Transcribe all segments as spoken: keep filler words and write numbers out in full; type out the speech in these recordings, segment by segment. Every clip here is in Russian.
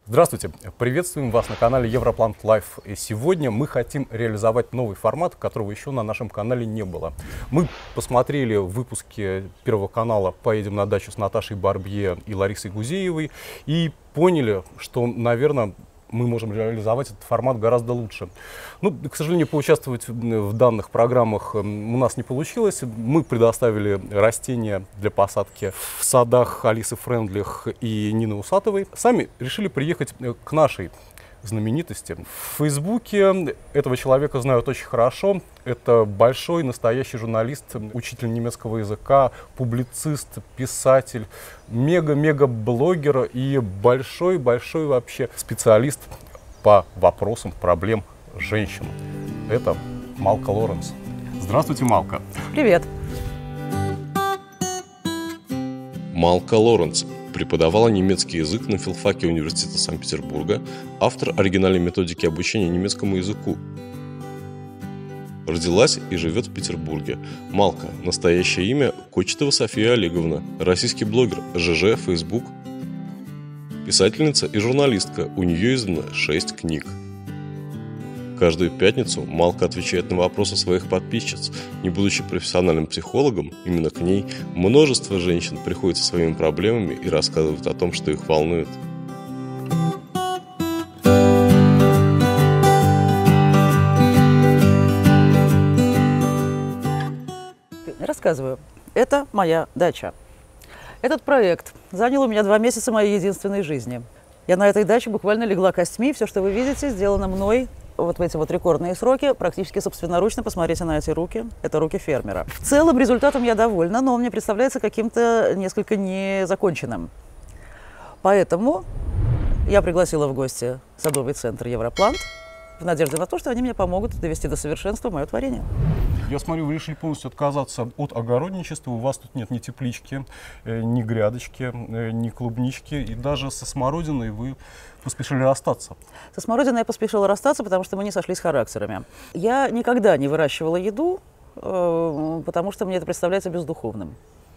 Здравствуйте! Приветствуем вас на канале Европлант Лайф. И сегодня мы хотим реализовать новый формат, которого еще на нашем канале не было. Мы посмотрели выпуски Первого канала «Поедем на дачу» с Наташей Барбье и Ларисой Гузеевой и поняли, что, наверное, мы можем реализовать этот формат гораздо лучше. Ну, к сожалению, поучаствовать в данных программах у нас не получилось. Мы предоставили растения для посадки в садах Алисы Френдлих и Нины Усатовой. Сами решили приехать к нашей знаменитости. В Фейсбуке этого человека знают очень хорошо. Это большой, настоящий журналист, учитель немецкого языка, публицист, писатель, мега-мега-блогер и большой-большой вообще специалист по вопросам проблем женщин. Это Малка Лоренц. Здравствуйте, Малка. Привет. Малка Лоренц преподавала немецкий язык на филфаке Университета Санкт-Петербурга, автор оригинальной методики обучения немецкому языку. Родилась и живет в Петербурге. Малка. Настоящее имя – Кочетова София Олеговна. Российский блогер, ЖЖ, Фейсбук. Писательница и журналистка. У нее издано шесть книг. Каждую пятницу Малка отвечает на вопросы своих подписчиц. Не будучи профессиональным психологом, именно к ней множество женщин приходят со своими проблемами и рассказывают о том, что их волнует. Рассказываю. Это моя дача. Этот проект занял у меня два месяца моей единственной жизни. Я на этой даче буквально легла костьми. Все, что вы видите, сделано мной вот в эти вот рекордные сроки, практически собственноручно. Посмотрите на эти руки. Это руки фермера. В целом результатом я довольна, но он мне представляется каким-то несколько незаконченным. Поэтому я пригласила в гости садовый центр Европлант в надежде на то, что они мне помогут довести до совершенства мое творение. Я смотрю, вы решили полностью отказаться от огородничества. У вас тут нет ни теплички, ни грядочки, ни клубнички. И даже со смородиной вы поспешили расстаться. Со смородиной я поспешила расстаться, потому что мы не сошлись характерами. Я никогда не выращивала еду, потому что мне это представляется бездуховным.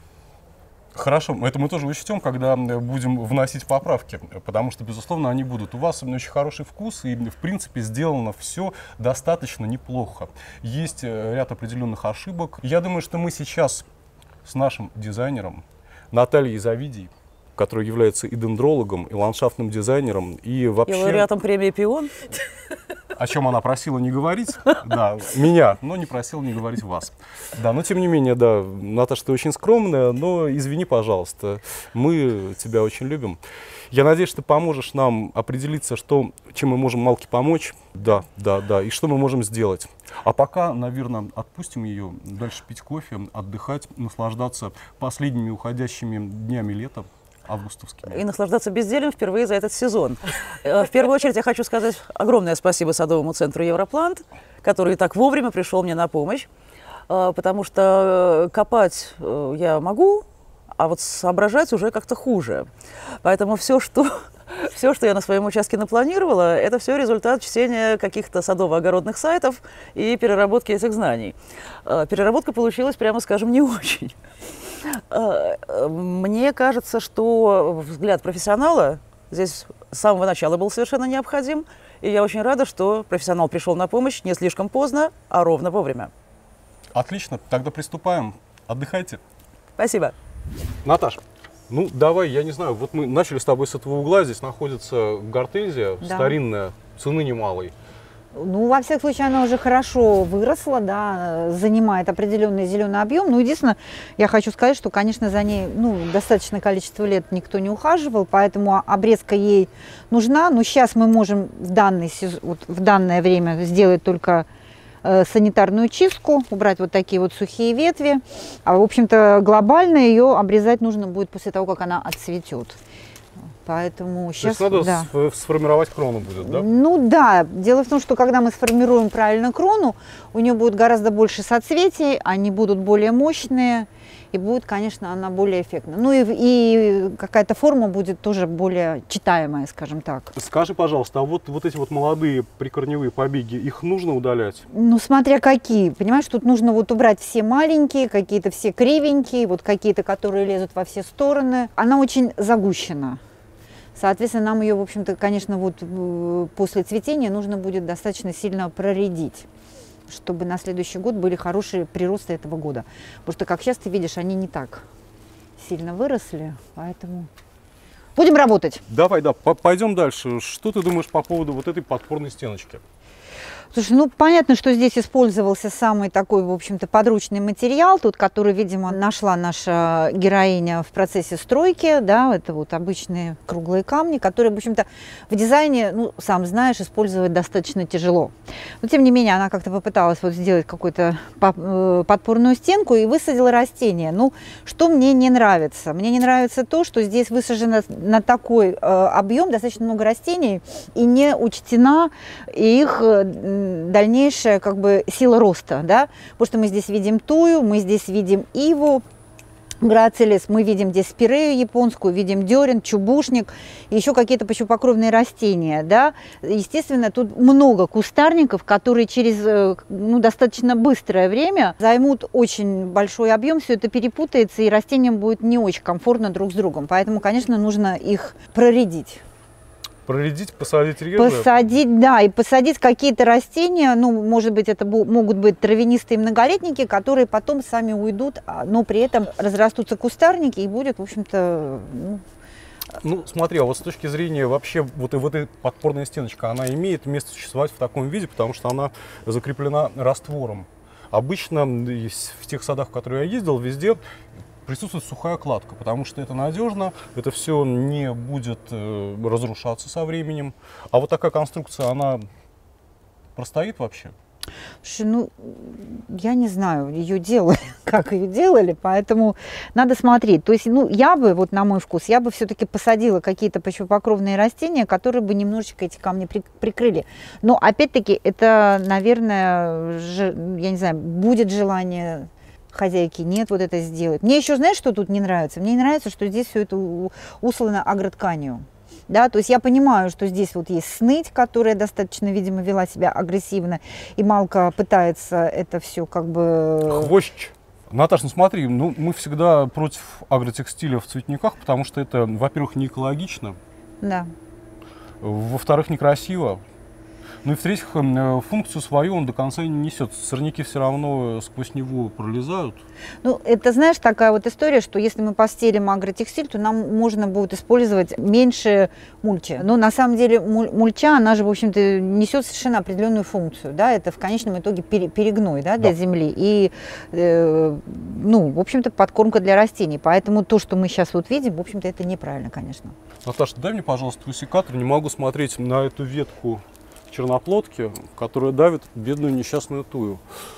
Хорошо, это мы тоже учтем, когда будем вносить поправки, потому что, безусловно, они будут. У вас очень хороший вкус, и, в принципе, сделано все достаточно неплохо. Есть ряд определенных ошибок. Я думаю, что мы сейчас с нашим дизайнером Натальей Завидий, который является и дендрологом, и ландшафтным дизайнером, и вообще... И лауреатом премии «Пион». О чем она просила не говорить, да, меня, но не просила не говорить вас. Да, но тем не менее, да, Наташа, ты очень скромная, но извини, пожалуйста, мы тебя очень любим. Я надеюсь, что ты поможешь нам определиться, что, чем мы можем Малке помочь, да, да, да, и что мы можем сделать. А пока, наверное, отпустим ее дальше пить кофе, отдыхать, наслаждаться последними уходящими днями лета. Августовскими. И наслаждаться бездельем впервые за этот сезон. В первую очередь я хочу сказать огромное спасибо садовому центру Европлант, который так вовремя пришел мне на помощь, потому что копать я могу, а вот соображать уже как-то хуже. Поэтому все, что, все, что я на своем участке напланировала, это все результат чтения каких-то садово-огородных сайтов и переработки этих знаний. Переработка получилась, прямо скажем, не очень. Мне кажется, что взгляд профессионала здесь с самого начала был совершенно необходим. И я очень рада, что профессионал пришел на помощь не слишком поздно, а ровно вовремя. Отлично, тогда приступаем. Отдыхайте. Спасибо. Наташ, ну давай, я не знаю, вот мы начали с тобой с этого угла. Здесь находится гортензия, да, старинная, цены немалой. Ну, во всяком случае, она уже хорошо выросла, да, занимает определенный зеленый объем. Ну, единственное, я хочу сказать, что, конечно, за ней, ну, достаточное количество лет никто не ухаживал, поэтому обрезка ей нужна. Но сейчас мы можем в, данный, вот, в данное время сделать только э, санитарную чистку, убрать вот такие вот сухие ветви. А, в общем-то, глобально ее обрезать нужно будет после того, как она отцветет. Поэтому сейчас, то есть надо да. сформировать крону будет, да? Ну да. Дело в том, что когда мы сформируем правильно крону, у нее будет гораздо больше соцветий, они будут более мощные, и будет, конечно, она более эффектна. Ну и, и какая-то форма будет тоже более читаемая, скажем так. Скажи, пожалуйста, а вот, вот эти вот молодые прикорневые побеги, их нужно удалять? Ну, смотря какие. Понимаешь, тут нужно вот убрать все маленькие, какие-то все кривенькие, вот какие-то, которые лезут во все стороны. Она очень загущена. Соответственно, нам ее, в общем-то, конечно, вот после цветения нужно будет достаточно сильно проредить, чтобы на следующий год были хорошие приросты этого года. Потому что, как сейчас ты видишь, они не так сильно выросли, поэтому будем работать. Давай, да, пойдем дальше. Что ты думаешь по поводу вот этой подпорной стеночки? Слушай, ну понятно, что здесь использовался самый такой, в общем-то, подручный материал, тут, который, видимо, нашла наша героиня в процессе стройки, да, это вот обычные круглые камни, которые, в общем-то, в дизайне, ну, сам знаешь, использовать достаточно тяжело. Но, тем не менее, она как-то попыталась вот сделать какую-то подпорную стенку и высадила растение. Ну, что мне не нравится? Мне не нравится то, что здесь высажено на такой э, объем достаточно много растений и не учтена их дальнейшая как бы сила роста, да, потому что мы здесь видим тую, мы здесь видим иву, грацилис, мы видим здесь спирею японскую, видим дерен, чубушник, еще какие-то почвопокровные растения, да. Естественно, тут много кустарников, которые через ну, достаточно быстрое время займут очень большой объем, все это перепутается, и растениям будет не очень комфортно друг с другом, поэтому, конечно, нужно их проредить. Проредить, посадить резы? Посадить, да, и посадить какие-то растения, ну, может быть, это могут быть травянистые многолетники, которые потом сами уйдут, но при этом разрастутся кустарники и будет, в общем-то... Ну, ну, смотри, а вот с точки зрения вообще вот и вот эта подпорная стеночка, она имеет место существовать в таком виде, потому что она закреплена раствором. Обычно в тех садах, в которые я ездил, везде присутствует сухая кладка, потому что это надежно, это все не будет э, разрушаться со временем. А вот такая конструкция, она простоит вообще? Слушай, ну, я не знаю, ее делали, как ее делали, поэтому надо смотреть. То есть, ну, я бы, вот на мой вкус, я бы все-таки посадила какие-то почвопокровные растения, которые бы немножечко эти камни при, прикрыли. Но, опять-таки, это, наверное, же, я не знаю, будет желание хозяйки, нет, вот это сделать. Мне еще, знаешь, что тут не нравится? Мне не нравится, что здесь все это услано агротканью. Да, то есть я понимаю, что здесь вот есть сныть, которая достаточно, видимо, вела себя агрессивно, и Малка пытается это все как бы... Хвощ. Наташ, ну смотри, ну, мы всегда против агротекстиля в цветниках, потому что это, во-первых, не экологично, да. Во-вторых, некрасиво. Ну и в-третьих, функцию свою он до конца не несет. Сорняки все равно сквозь него пролезают. Ну, это, знаешь, такая вот история, что если мы постелим агротекстиль, то нам можно будет использовать меньше мульчи. Но на самом деле мульча, она же, в общем-то, несет совершенно определенную функцию. Да? Это в конечном итоге перегной, да, для да. земли. И, э, ну, в общем-то, подкормка для растений. Поэтому то, что мы сейчас вот видим, в общем-то, это неправильно, конечно. Наташа, дай мне, пожалуйста, твой секатор. Не могу смотреть на эту ветку черноплодки, которая давит бедную несчастную тую.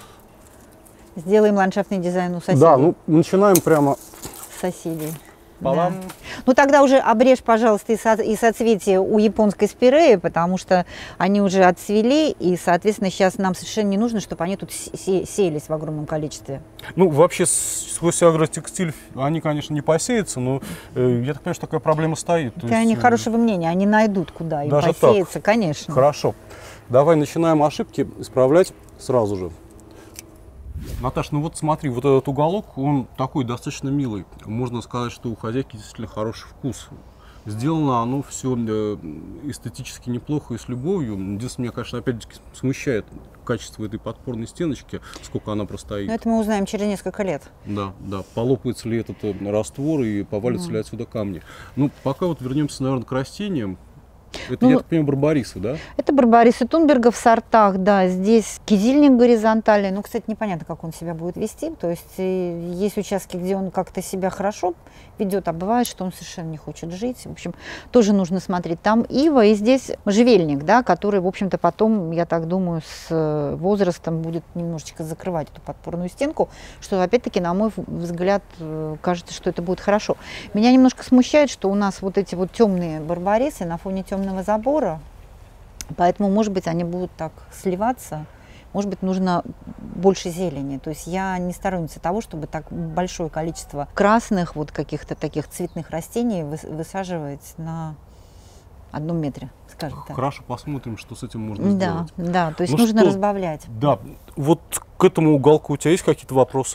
Сделаем ландшафтный дизайн у соседей. Да, ну начинаем прямо с соседей. Да. Ну тогда уже обрежь, пожалуйста, и, со, и соцветия у японской спиреи, потому что они уже отцвели, и, соответственно, сейчас нам совершенно не нужно, чтобы они тут се сеялись в огромном количестве. Ну, вообще, сквозь агротекстиль они, конечно, не посеются, но э, я так понимаю, что такая проблема стоит. Это есть, они хорошего мнения, они найдут, куда им посеяться, конечно. Хорошо. Давай начинаем ошибки исправлять сразу же. Наташ, ну вот смотри, вот этот уголок, он такой достаточно милый. Можно сказать, что у хозяйки действительно хороший вкус. Сделано оно все эстетически неплохо и с любовью. Единственное, меня, конечно, опять-таки смущает качество этой подпорной стеночки, сколько она простоит. Но это мы узнаем через несколько лет. Да, да. Полопается ли этот раствор и повалится mm. ли отсюда камни. Ну, пока вот вернемся, наверное, к растениям. Это, ну, я так понимаю, барбарисы, да? Это барбарисы Тунберга в сортах, да. Здесь кизильник горизонтальный. Ну, кстати, непонятно, как он себя будет вести. То есть есть участки, где он как-то себя хорошо ведет, а бывает, что он совершенно не хочет жить. В общем, тоже нужно смотреть. Там ива, и здесь можжевельник, да, который, в общем-то, потом, я так думаю, с возрастом будет немножечко закрывать эту подпорную стенку, что, опять-таки, на мой взгляд, кажется, что это будет хорошо. Меня немножко смущает, что у нас вот эти вот темные барбарисы на фоне темного забора, поэтому, может быть, они будут так сливаться. Может быть, нужно больше зелени. То есть я не сторонница того, чтобы так большое количество красных, вот каких-то таких цветных растений высаживать на одном метре, скажем так. Хорошо, посмотрим, что с этим можно да, сделать. Да, то есть ну нужно что, разбавлять. Да, вот к этому уголку у тебя есть какие-то вопросы?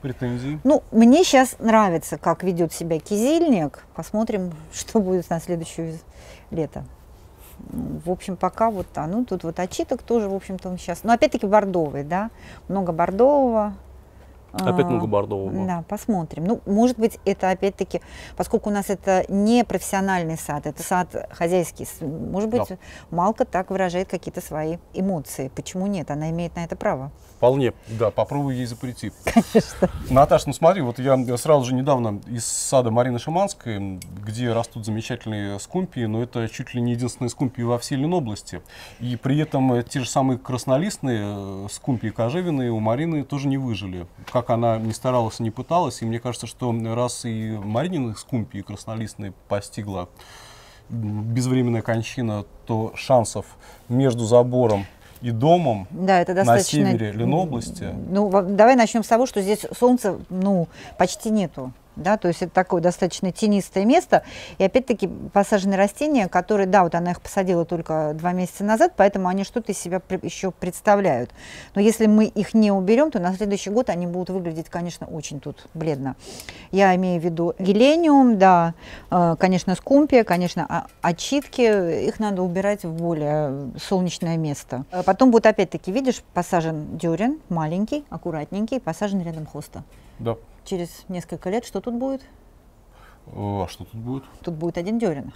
претензии? Ну, мне сейчас нравится, как ведет себя кизильник. Посмотрим, что будет на следующее лето. В общем, пока вот, а, ну, тут вот очиток тоже, в общем-то, он сейчас, ну, опять-таки бордовый, да, много бордового. Опять много бордового. Да, посмотрим. Ну, может быть, это опять-таки, поскольку у нас это не профессиональный сад, это сад хозяйский, может быть, да. Малка так выражает какие-то свои эмоции. Почему нет? Она имеет на это право. Вполне, да, попробуй ей запретить. Конечно. Наташа, ну смотри, вот я сразу же недавно из сада Марины Шиманской, где растут замечательные скумпии, но это чуть ли не единственные скумпии во всей Ленобласти. И при этом те же самые краснолистные скумпии кожевенные у Марины тоже не выжили. Как она не старалась и не пыталась, и мне кажется, что раз и Марининых скумпий краснолистные постигла безвременная кончина, то шансов между забором и домом, да, это достаточно... на севере Ленобласти. Ну, давай начнем с того, что здесь солнца, ну, почти нету. Да, то есть это такое достаточно тенистое место. И опять-таки посаженные растения, которые, да, вот она их посадила только два месяца назад, поэтому они что-то из себя еще представляют. Но если мы их не уберем, то на следующий год они будут выглядеть, конечно, очень тут бледно. Я имею в виду гелениум, да, конечно, скумпия, конечно, очитки. Их надо убирать в более солнечное место. Потом будет опять-таки, видишь, посажен дюрин, маленький, аккуратненький, посажен рядом хоста. Да. Через несколько лет что тут будет? А что тут будет? Тут будет один дюрин.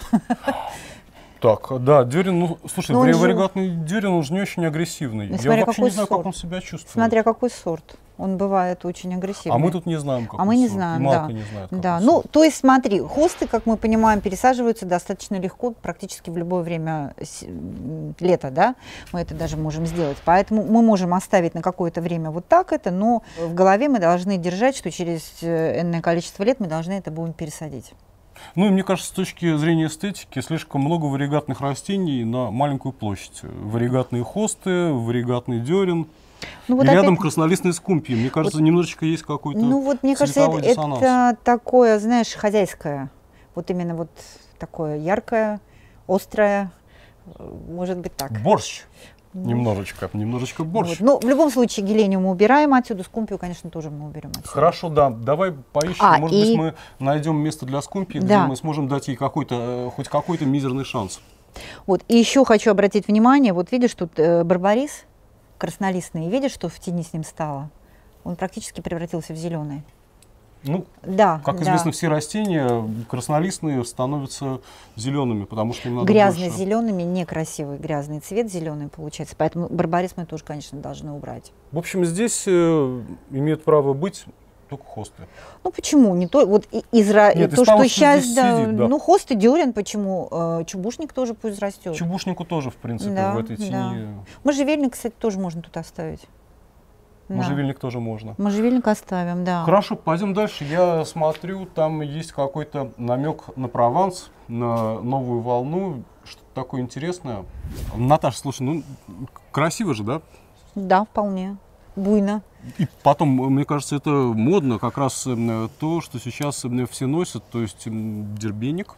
Так, да, дюрин, ну, слушай, Но варигатный же... дюрин, он же не очень агрессивный. Ну, я вообще не знаю, сорт. как он себя чувствует. Смотря какой сорт. Он бывает очень агрессивный. А мы тут не знаем, как А мы не знаем, да. Не знает, да. Ну, то есть, смотри, хосты, как мы понимаем, пересаживаются достаточно легко, практически в любое время лета, да, мы это даже можем сделать. Поэтому мы можем оставить на какое-то время вот так это, но в голове мы должны держать, что через энное количество лет мы должны это будем пересадить. Ну и мне кажется, с точки зрения эстетики, слишком много варигатных растений на маленькую площадь. Варигатные хосты, варигатный дерен. Ну, вот и рядом опять... краснолистные скумпии. Мне кажется, вот, немножечко есть какой-то Ну вот, мне кажется, это, это такое, знаешь, хозяйское. Вот именно вот такое яркое, острое, может быть так. Борщ. Немножечко, немножечко борщ. Вот. Ну, в любом случае, гелениум мы убираем отсюда, скумпию, конечно, тоже мы уберем отсюда. Хорошо, да. Давай поищем, а, может и... быть, мы найдем место для скумпии, да. где мы сможем дать ей какой-то, хоть какой-то мизерный шанс. Вот, и еще хочу обратить внимание, вот видишь, тут э, барбарис краснолистный, видишь, что в тени с ним стало? Он практически превратился в зеленый. Ну, да, как да. известно, все растения краснолистные становятся зелеными, потому что им надо грязно-зелеными, некрасивый грязный цвет зеленый получается, поэтому барбарис мы тоже, конечно, должны убрать. В общем, здесь э, имеют право быть только хосты. Ну почему? Не то, вот из Нет, то, из что того, сейчас, что да, сидит, да. ну хосты дюрин, почему? Э, чубушник тоже пусть растет. Чубушнику тоже, в принципе, да, в этой тени. Да. Можжевельник, кстати, тоже можно тут оставить. Можжевельник да. тоже можно. Можжевельник оставим, да. Хорошо, пойдем дальше. Я смотрю, там есть какой-то намек на Прованс, на новую волну, что-то такое интересное. Наташа, слушай, ну красиво же, да? Да, вполне. Буйно. И потом, мне кажется, это модно, как раз то, что сейчас все носят, то есть дербеник,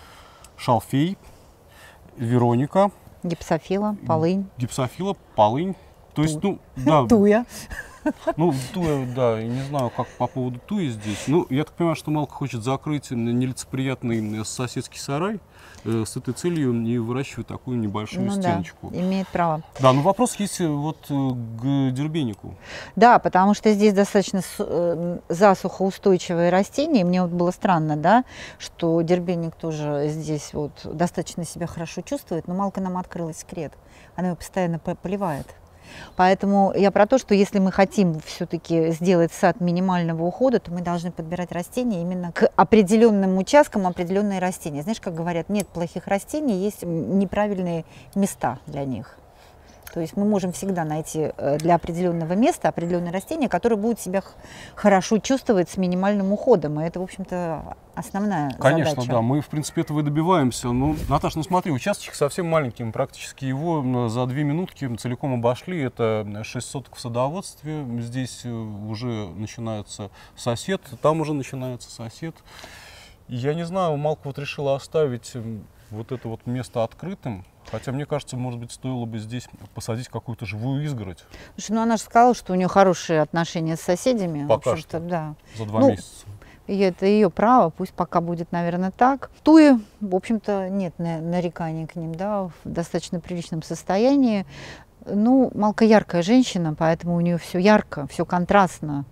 шалфей, Вероника. Гипсофила, полынь. Гипсофила, полынь. То есть, ну, да. Туя. Ну, туя, да, я не знаю, как по поводу туи здесь. Ну, я так понимаю, что Малка хочет закрыть нелицеприятный соседский сарай э, с этой целью и выращивать такую небольшую ну, стеночку. Да, имеет право. Да, но вопрос есть вот к дербенику. Да, потому что здесь достаточно засухоустойчивые растения. Мне вот было странно, да, что дербеник тоже здесь вот достаточно себя хорошо чувствует, но Малка нам открыла секрет. Она его постоянно поливает. Поэтому я про то, что если мы хотим все-таки сделать сад минимального ухода, то мы должны подбирать растения именно к определенным участкам, определенные растения. Знаешь, как говорят, нет плохих растений, есть неправильные места для них. То есть мы можем всегда найти для определенного места определенное растение, которое будет себя хорошо чувствовать с минимальным уходом. И это, в общем-то, основная Конечно, задача. да, мы, в принципе, этого и добиваемся. Ну, Наташа, ну смотри, участочек совсем маленький, практически его за две минутки целиком обошли. Это шесть соток в садоводстве, здесь уже начинается сосед, там уже начинается сосед. Я не знаю, Малка вот решила оставить вот это вот место открытым. Хотя, мне кажется, может быть, стоило бы здесь посадить какую-то живую изгородь. Слушай, ну она же сказала, что у нее хорошие отношения с соседями. Пока В что. Да. За два Ну, месяца. И это ее право, пусть пока будет, наверное, так. Туи, в общем-то, нет на- нареканий к ним, да, в достаточно приличном состоянии. Ну, Малка яркая женщина, поэтому у нее все ярко, все контрастно.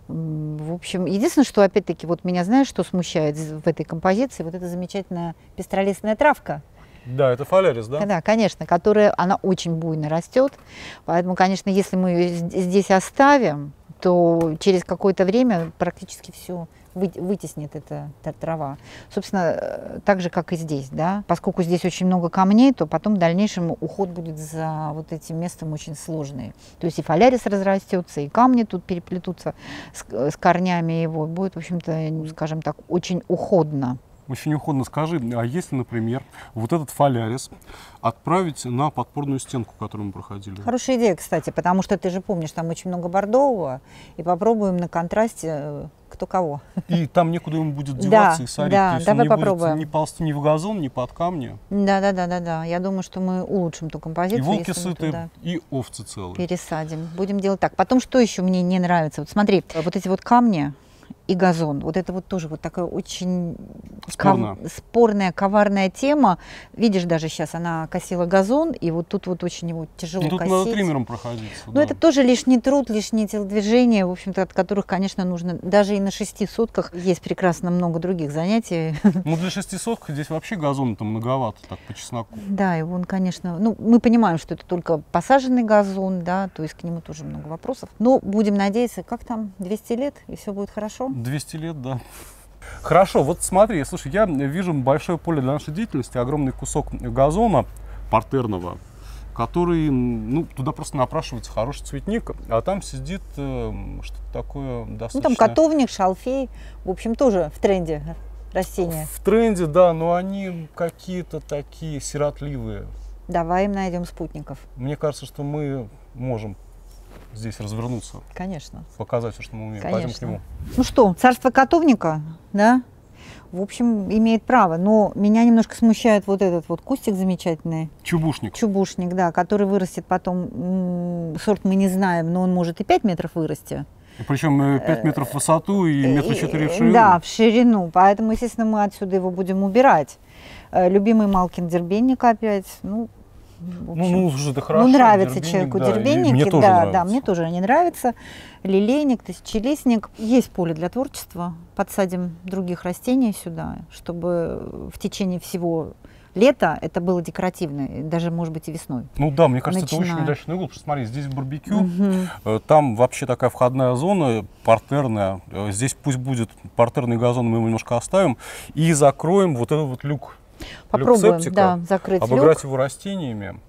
М, В общем, единственное, что, опять-таки, вот меня, знаешь, что смущает в этой композиции, вот эта замечательная пестролистная травка. Да, это фолярис, да? Да, конечно, которая, она очень буйно растет, поэтому, конечно, если мы ее здесь оставим, то через какое-то время практически все вытеснит эта, эта трава. Собственно, э, так же, как и здесь, да. Поскольку здесь очень много камней, то потом в дальнейшем уход будет за вот этим местом очень сложный. То есть и фолярис разрастется, и камни тут переплетутся с, с корнями его. Будет, в общем-то, скажем так, очень уходно. Очень уходно. Скажи, а если, например, вот этот фолярис отправить на подпорную стенку, которую мы проходили? Хорошая идея, кстати, потому что ты же помнишь, там очень много бордового, и попробуем на контрасте э, кто кого. И там некуда ему будет деваться Да, и сорить. да, То есть давай он не попробуем. будет ни ползти ни в газон, ни под камни. Да, да, да, да, да. Я думаю, что мы улучшим ту композицию. И волки если мы сыты, туда и овцы целые. пересадим. Будем делать так. Потом, что еще мне не нравится? Вот смотри, вот эти вот камни и газон. Вот это вот тоже вот такая очень Спорно. ков- спорная, коварная тема. Видишь, даже сейчас она косила газон, и вот тут вот очень его тяжело И тут косить. надо триммером проходиться. Но да. это тоже лишний труд, лишние телодвижения, в общем-то, от которых, конечно, нужно даже и на шести сотках. Есть прекрасно много других занятий. Ну, для шестисотки здесь вообще газона-то многовато, так, по чесноку. Да, и он, конечно, ну, мы понимаем, что это только посаженный газон, да, то есть к нему тоже много вопросов. Но будем надеяться, как там, двести лет, и все будет хорошо. двести лет, да. Хорошо, вот смотри, слушай, я вижу большое поле для нашей деятельности, огромный кусок газона партерного, который, ну, туда просто напрашивается хороший цветник, а там сидит э, что-то такое Ну, достаточно... там котовник, шалфей, в общем, тоже в тренде растения. В тренде, да, но они какие-то такие сиротливые. Давай им найдем спутников. Мне кажется, что мы можем здесь развернуться, Конечно. показать все, что мы умеем. Пойдем к Конечно. нему. Ну что, царство котовника, да, в общем, имеет право. Но меня немножко смущает вот этот вот кустик замечательный. Чубушник. Чубушник, да, который вырастет потом, м, сорт мы не знаем, но он может и пять метров вырасти. И причем пять метров в высоту и метра четыре в ширину. Да, в ширину. Поэтому, естественно, мы отсюда его будем убирать. Э, Любимый Малкин дербенник опять. Ну, в Ну, общем, ну, уже это хорошо. ну, нравится дербенник, человеку да, и дербенники, мне тоже да, нравится. да, мне тоже они нравятся. Лилейник, тысячелистник. Есть поле для творчества. Подсадим других растений сюда, чтобы в течение всего лета это было декоративно, и даже, может быть, и весной. Ну да, мне кажется, это Начиная. очень удачный угол, потому что смотри, здесь барбекю, Мгм. э, там вообще такая входная зона, партерная. Э, Здесь пусть будет партерный газон, мы его немножко оставим, и закроем вот этот вот люк. Попробуем, люк септика, да, закрыть обыграть люк. его растениями.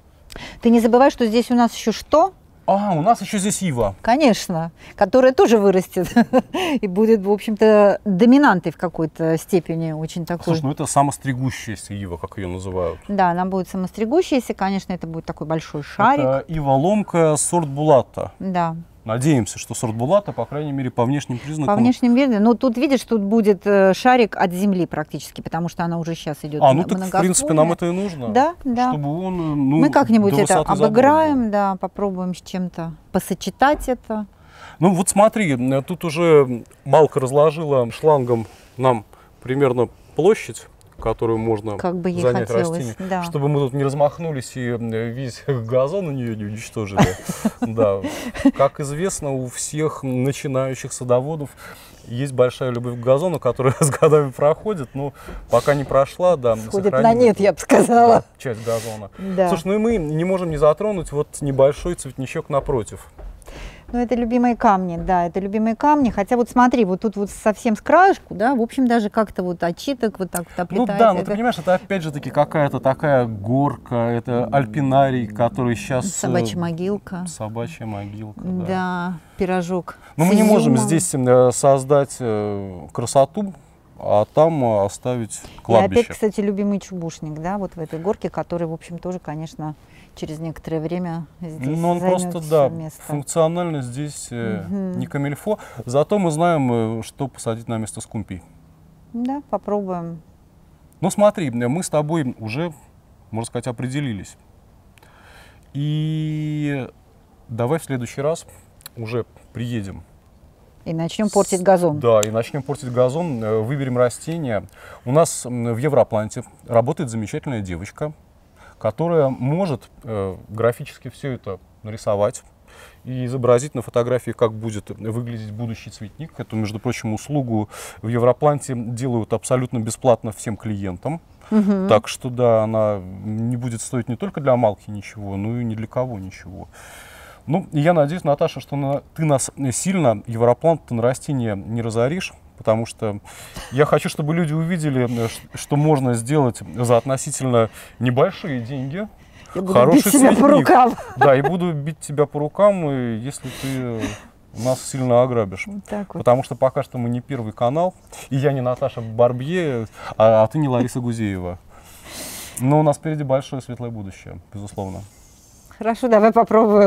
Ты не забывай, что здесь у нас еще что? А, у нас еще здесь ива. Конечно, которая тоже вырастет и будет, в общем-то, доминантой в какой-то степени очень такой. Слушай, ну это самостригущаяся ива, как ее называют. Да, она будет самостригущаяся, конечно, это будет такой большой шарик. Это ива-ломка сорт Булата. Да, Надеемся, что сорт Булата, по крайней мере, по внешним признакам. по внешним видам. Но тут, видишь, тут будет э, шарик от земли практически, потому что она уже сейчас идет А, ну так, в принципе, нам это и нужно. Да, да. Чтобы он, э, ну, Мы как-нибудь до это высоты забора обыграем, был. да, попробуем с чем-то посочетать это. Ну вот смотри, э, тут уже Малка разложила шлангом нам примерно площадь, которую можно Как бы ей занять хотелось, растение, да. чтобы мы тут не размахнулись и э, весь газон у нее не уничтожили. Да. Как известно, у всех начинающих садоводов есть большая любовь к газону, которая с годами проходит, но пока не прошла, да, Сходит на сохраним нет, я бы сказала. часть газона. Да. Слушай, ну и мы не можем не затронуть вот небольшой цветничок напротив. Ну, это любимые камни, да, это любимые камни. Хотя вот смотри, вот тут вот совсем с краешку, да, в общем, даже как-то вот отчиток вот так вот Ну оплетается. да, но Это ты понимаешь, это опять же таки какая-то такая горка, это альпинарий, который сейчас... собачья могилка. Собачья могилка, да. Да, пирожок. Но с мы не можем изюмом. здесь э, создать э, красоту, а там э, оставить И кладбище. опять, кстати, любимый чубушник, да, вот в этой горке, который, в общем, тоже, конечно, через некоторое время здесь Ну, он займет просто, всё да, место. функционально здесь э, Мгм. не камильфо. Зато мы знаем, э, что посадить на место скумпий. Да, попробуем. Ну смотри, мы с тобой уже можно сказать, определились. И давай в следующий раз уже приедем. И начнем портить газон. Да, и начнем портить газон, выберем растения. У нас в Европланте работает замечательная девочка, которая может э, графически все это нарисовать и изобразить на фотографии, как будет выглядеть будущий цветник. Эту, между прочим, услугу в Европланте делают абсолютно бесплатно всем клиентам. Угу. Так что, да, она не будет стоить не только для Малки ничего, но и ни для кого ничего. Ну, я надеюсь, Наташа, что на, ты нас сильно, Европлант, на растения не разоришь, потому что я хочу, чтобы люди увидели, что можно сделать за относительно небольшие деньги. Я буду хороший бить тебя цветник. По рукам. Да, и буду бить тебя по рукам, и если ты нас сильно ограбишь. Вот так вот. Потому что пока что мы не первый канал, и я не Наташа Барбье, а, а ты не Лариса Гузеева. Но у нас впереди большое светлое будущее, безусловно. Хорошо, давай попробуем.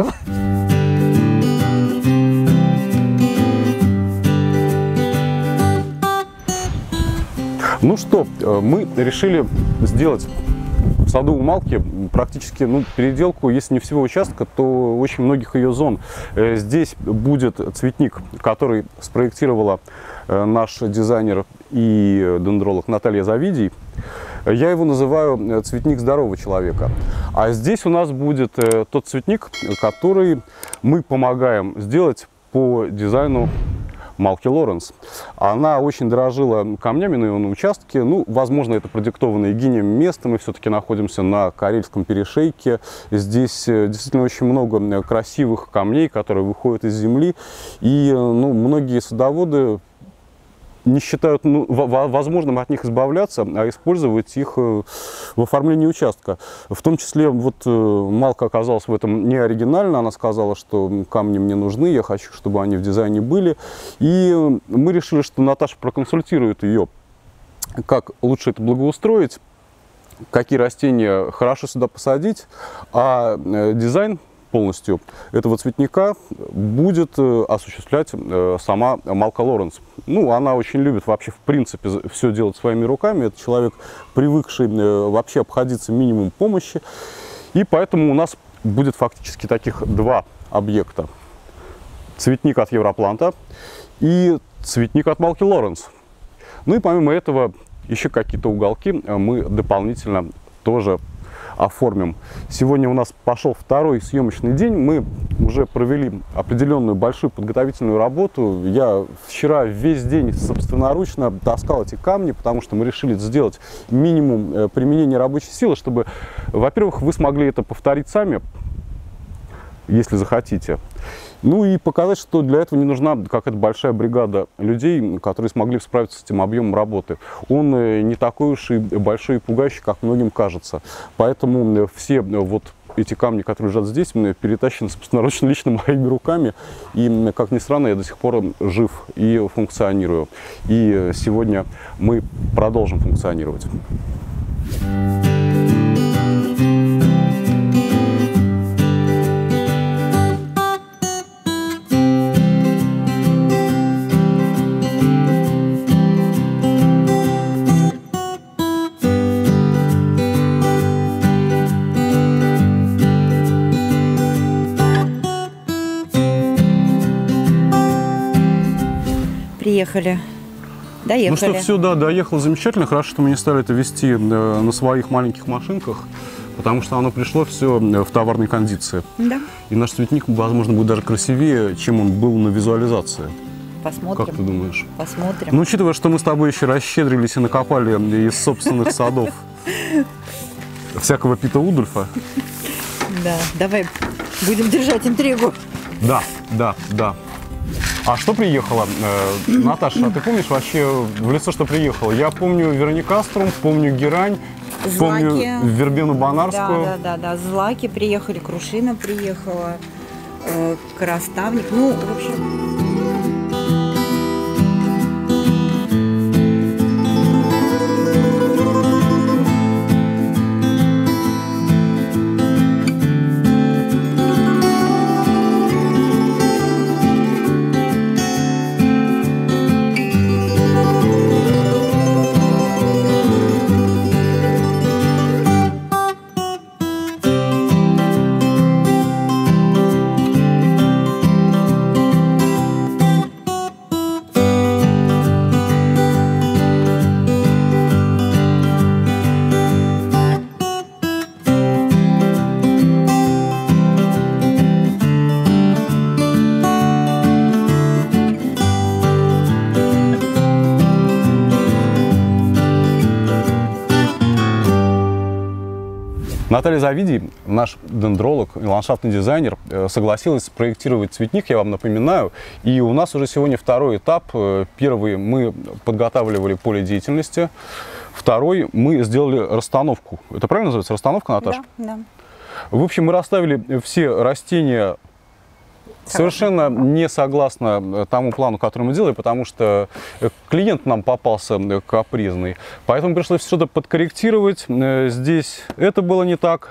Ну что, мы решили сделать в саду у Малки практически ну, переделку, если не всего участка, то очень многих ее зон. Здесь будет цветник, который спроектировала наш дизайнер и дендролог Наталья Завидий. Я его называю цветник здорового человека. А здесь у нас будет тот цветник, который мы помогаем сделать по дизайну Малки Лоренс. Она очень дорожила камнями на ее участке. Ну, возможно, это продиктовано и гением места. Мы все-таки находимся на Карельском перешейке. Здесь действительно очень много красивых камней, которые выходят из земли. И ну, многие садоводы не считают ну, возможным от них избавляться, а использовать их в оформлении участка. В том числе вот Малка оказалась в этом не оригинально. Она сказала, что камни мне нужны, я хочу, чтобы они в дизайне были. И мы решили, что Наташа проконсультирует ее, как лучше это благоустроить, какие растения хорошо сюда посадить, а дизайн полностью этого цветника будет осуществлять сама Малка Лоренс. Ну, она очень любит вообще, в принципе, все делать своими руками. Это человек, привыкший вообще обходиться минимум помощи. И поэтому у нас будет фактически таких два объекта. Цветник от Европланта и цветник от Малки Лоренс. Ну и помимо этого еще какие-то уголки мы дополнительно тоже оформим. Сегодня у нас пошел второй съемочный день. Мы уже провели определенную большую подготовительную работу. Я вчера весь день собственноручно таскал эти камни, потому что мы решили сделать минимум применения рабочей силы, чтобы, во-первых, вы смогли это повторить сами, если захотите. Ну и показать, что для этого не нужна какая-то большая бригада людей, которые смогли справиться с этим объемом работы. Он не такой уж и большой и пугающий, как многим кажется. Поэтому все вот эти камни, которые лежат здесь, перетащены собственноручно лично моими руками. И, как ни странно, я до сих пор жив и функционирую. И сегодня мы продолжим функционировать. Приехали. Доехали. Ну что, все, да, доехал замечательно. Хорошо, что мы не стали это везти на своих маленьких машинках, потому что оно пришло все в товарной кондиции. Да. И наш цветник, возможно, будет даже красивее, чем он был на визуализации. Посмотрим. Как ты думаешь? Посмотрим. Ну, учитывая, что мы с тобой еще расщедрились и накопали из собственных садов всякого Пита Удольфа. Да, давай будем держать интригу. Да, да, да. А что приехало? Э, Наташа, а ты помнишь вообще в лицо, что приехало? Я помню Вероникаструм, помню герань, Злаки. Помню вербену бонарскую. Да, да, да, да. Злаки приехали, крушина приехала, э, краставник. Ну, в общем... Наталья Завидий, наш дендролог и ландшафтный дизайнер, согласилась спроектировать цветник, я вам напоминаю. И у нас уже сегодня второй этап. Первый мы подготавливали поле деятельности. Второй мы сделали расстановку. Это правильно называется? Расстановка, Наташа? Да, да. В общем, мы расставили все растения совершенно не согласно тому плану, который мы делали, потому что клиент нам попался капризный. Поэтому пришлось что-то подкорректировать. Здесь это было не так.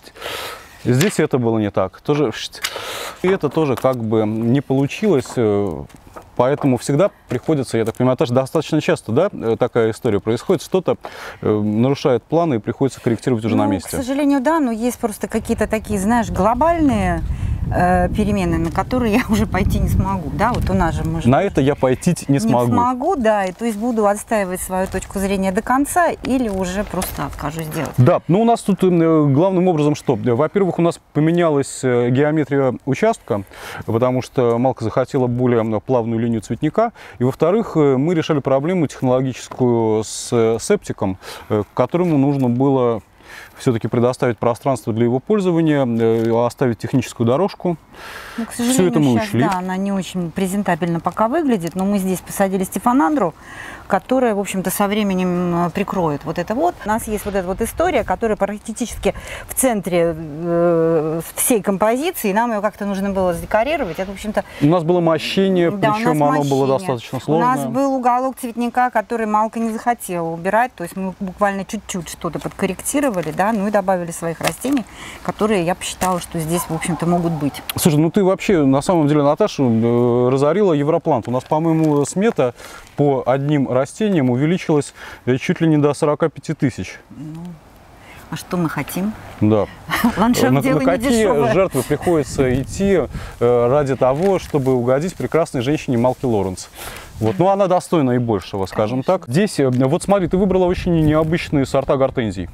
Здесь это было не так. Тоже. И это тоже как бы не получилось. Поэтому всегда приходится, я так понимаю, тоже достаточно часто, да, такая история происходит, что-то э, нарушает планы и приходится корректировать уже ну, на месте. К сожалению, да, но есть просто какие-то такие, знаешь, глобальные э, перемены, на которые я уже пойти не смогу, да, вот у нас же может... На это я пойти не смогу. Не смогу, да, и то есть буду отстаивать свою точку зрения до конца или уже просто откажусь делать. Да, ну у нас тут главным образом что? Во-первых, у нас поменялась геометрия участка, потому что Малка захотела более плавную линию цветника, и во-вторых, мы решали проблему технологическую с септиком, к которому нужно было все-таки предоставить пространство для его пользования, оставить техническую дорожку. Ну, к сожалению, все это мы сейчас, учли. Да, она не очень презентабельно пока выглядит, но мы здесь посадили стефанандру, которая, в общем-то, со временем прикроет вот это вот. У нас есть вот эта вот история, которая практически в центре э, всей композиции, нам ее как-то нужно было задекорировать. Это, в общем-то... У нас было мощение, да, причем оно мощение. было достаточно сложное. У нас был уголок цветника, который Малка не захотела убирать, то есть мы буквально чуть-чуть что-то подкорректировали, да, ну и добавили своих растений, которые я посчитала, что здесь, в общем-то, могут быть. Слушай, ну ты вообще, на самом деле, Наташу разорила Европлант. У нас, по-моему, смета по одним растениям увеличилась чуть ли не до сорока пяти тысяч. Ну, а что мы хотим? Да. Ландшафт на, дело на какие недешевое. жертвы приходится идти э, ради того, чтобы угодить прекрасной женщине Малке Лоренц? Вот. Ну, она достойна и большего, скажем Конечно. так. Здесь, э, вот смотри, ты выбрала очень необычные сорта гортензий.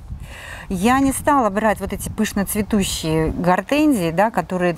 Я не стала брать вот эти пышно цветущие гортензии, да, которые,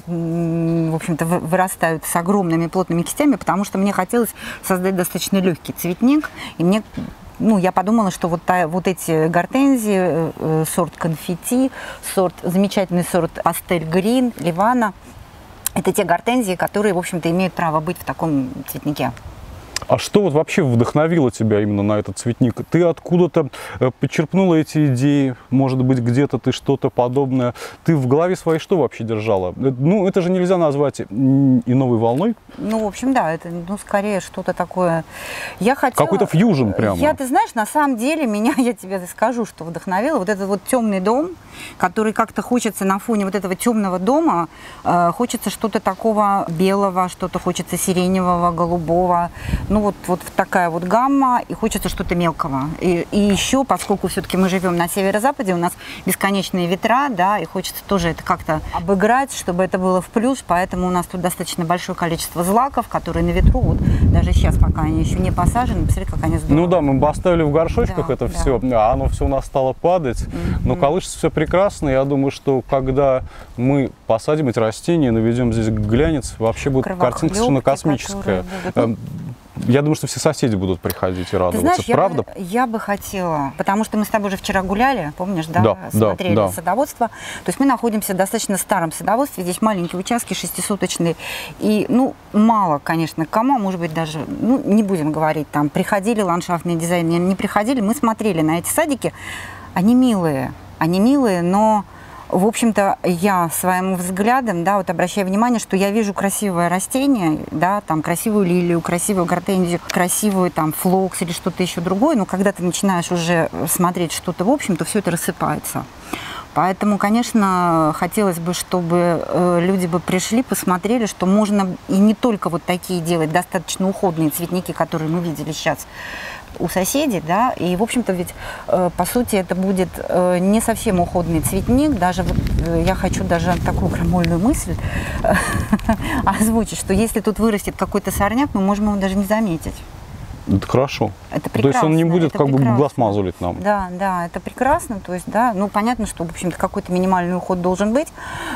в общем-то, вырастают с огромными плотными кистями, потому что мне хотелось создать достаточно легкий цветник. И мне, ну, я подумала, что вот, та, вот эти гортензии, э, сорт конфетти, сорт, замечательный сорт Астель Грин, Ливана, это те гортензии, которые, в общем-то, имеют право быть в таком цветнике. А что вот вообще вдохновило тебя именно на этот цветник? Ты откуда-то подчерпнула эти идеи? Может быть, где-то ты что-то подобное? Ты в голове своей что вообще держала? Ну, это же нельзя назвать и новой волной. Ну, в общем, да, это, ну, скорее что-то такое. Я хотела... Какой-то фьюжн прямо. Я, ты знаешь, на самом деле, меня, я тебе скажу, что вдохновило. Вот этот вот темный дом, который как-то хочется на фоне вот этого темного дома, э, хочется что-то такого белого, что-то хочется сиреневого, голубого. Ну, вот, вот такая вот гамма, и хочется что-то мелкого. И, и еще, поскольку все-таки мы живем на северо-западе, у нас бесконечные ветра, да, и хочется тоже это как-то обыграть, чтобы это было в плюс, поэтому у нас тут достаточно большое количество злаков, которые на ветру, вот даже сейчас, пока они еще не посажены, посмотри, как они здорово. Ну да, мы поставили в горшочках да, это да. все, а оно все у нас стало падать, mm-hmm. но колышется все прекрасно. Я думаю, что когда мы посадим эти растения, наведем здесь глянец, вообще будет картинка совершенно космическая. Будут... Я думаю, что все соседи будут приходить и радоваться. Ты знаешь, правда? Я бы, я бы хотела, потому что мы с тобой уже вчера гуляли, помнишь, да, да смотрели да, да. садоводство. То есть мы находимся в достаточно старом садоводстве, здесь маленькие участки, шестисуточные. И, ну, мало, конечно, кому, может быть, даже, ну, не будем говорить, там, приходили ландшафтные дизайнеры, не приходили, мы смотрели на эти садики, они милые, они милые, но... В общем-то, я своим взглядом, да, вот обращаю внимание, что я вижу красивое растение, да, там красивую лилию, красивую гортензию, красивую там флокс или что-то еще другое, но когда ты начинаешь уже смотреть что-то в общем, то все это рассыпается. Поэтому, конечно, хотелось бы, чтобы э, люди бы пришли, посмотрели, что можно и не только вот такие делать достаточно уходные цветники, которые мы видели сейчас у соседей, да, и, в общем-то, ведь, э, по сути, это будет э, не совсем уходный цветник, даже вот, э, я хочу даже такую крамольную мысль э, озвучить, что если тут вырастет какой-то сорняк, мы можем его даже не заметить. Это хорошо. Это прекрасно. То есть он не будет как прекрасно. бы глаз мазулить нам. Да, да, это прекрасно. То есть, да, ну понятно, что, в общем-то, какой-то минимальный уход должен быть.